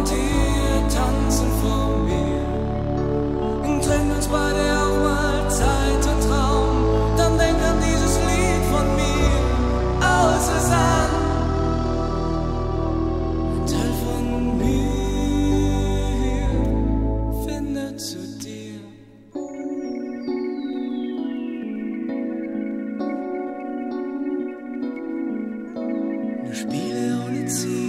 und ihr tanzen vor mir. Trennt uns beide auch mal Zeit und Traum, dann denk an dieses Lied von mir. Aus es an, ein Teil von mir findet zu dir. Nur Spiele ohne Ziel.